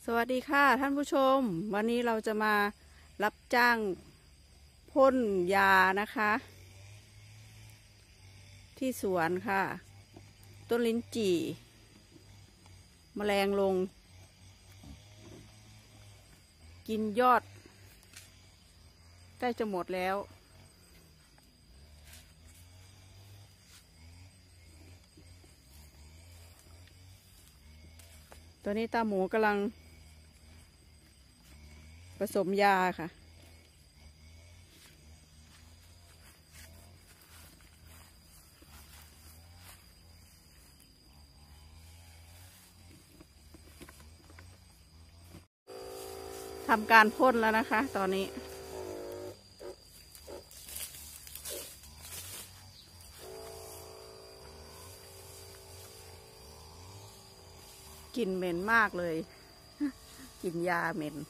สวัสดีค่ะท่านผู้ชมวันนี้เราจะมารับจ้างพ่นยานะคะ ที่สวนค่ะ ต้นลิ้นจี่แมลงลง กินยอดใกล้จะหมดแล้วตอนนี้ตาหมูกำลังผสมยาค่ะทำการพ่นแล้วนะคะตอนนี้กลิ่นเหม็นมากเลยกลิ่นยาเหม็น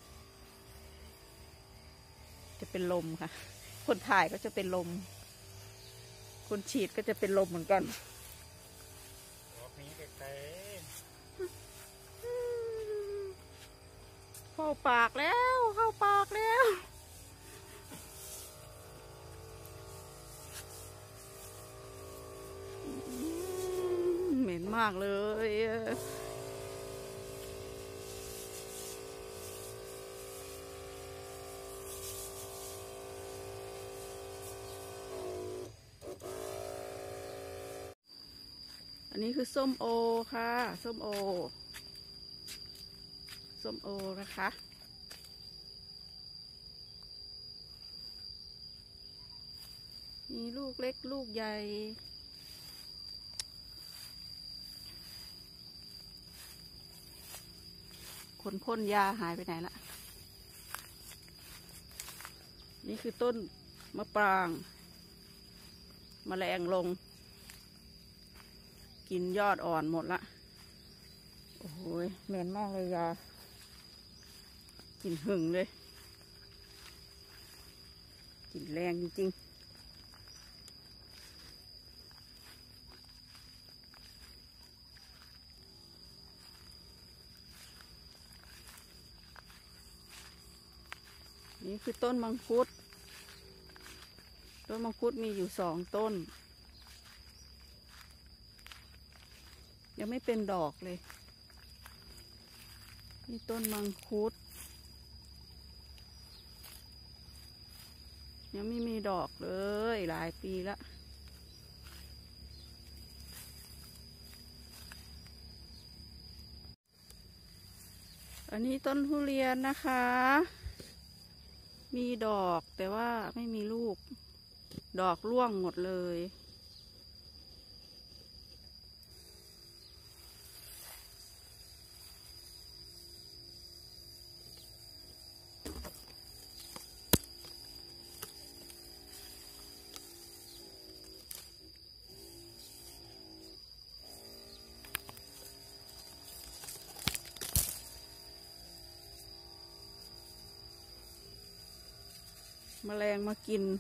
จะเป็นลมค่ะคนถ่ายก็จะเป็นลมคนฉีดก็จะเป็นลมเหมือนกันเข้าปากแล้วเข้าปากแล้วเหม็นมากเลยอันนี้คือส้มโอค่ะส้มโอนะคะ มีลูกเล็กลูกใหญ่คนพ่นยาหายไปไหนละนี่คือต้นมะปรางแมลงลงกินยอดอ่อนหมดละโอ้โหเหม็นมากเลยยากินหึงเลยกินแรงจริงๆนี่คือต้นมังคุดมีอยู่2 ต้นยังไม่เป็นดอกเลยนี่ต้นมังคุดยังไม่มีดอกเลยหลายปีละอันนี้ต้นทุเรียนนะคะมีดอกแต่ว่าไม่มีลูกดอกร่วงหมดเลยแมลงมากิน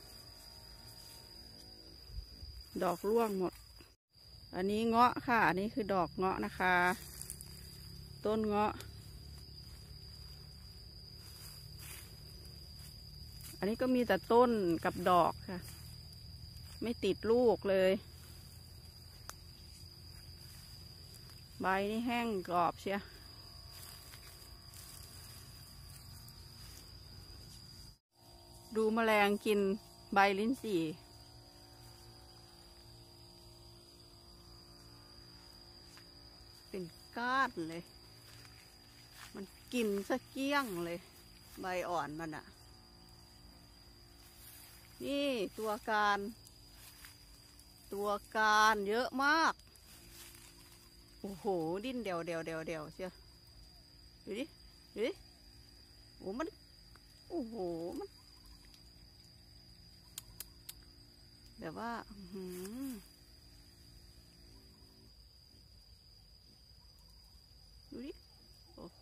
ดอกร่วงหมดอันนี้เงาะค่ะอันนี้คือดอกเงาะนะคะต้นเงาะอันนี้ก็มีแต่ต้นกับดอกค่ะไม่ติดลูกเลยใบนี่แห้งกรอบเชียดูแมลงกินใบลิ้นจี่เป็นก้านเลยมันกินซะเกลี้ยงเลยใบอ่อนมันอ่ะนี่ตัวการเยอะมากโอ้โหดิ้นเดี่ยวเชียวดูดิโอ้มันโอ้โหมันแบบว่าดูดิโอ้โห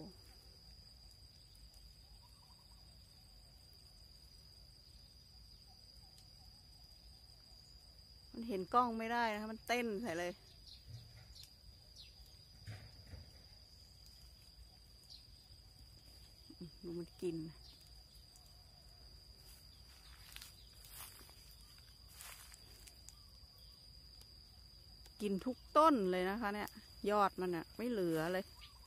มันเห็นกล้องไม่ได้นะคะมันเต้นใส่เลยดูมันกินกินทุกต้นเลยนะคะเนี่ยยอดมันอะไม่เหลือเลย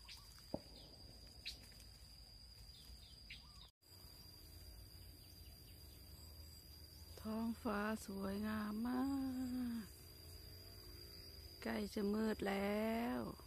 ท้องฟ้าสวยงามมากใกล้จะมืดแล้ว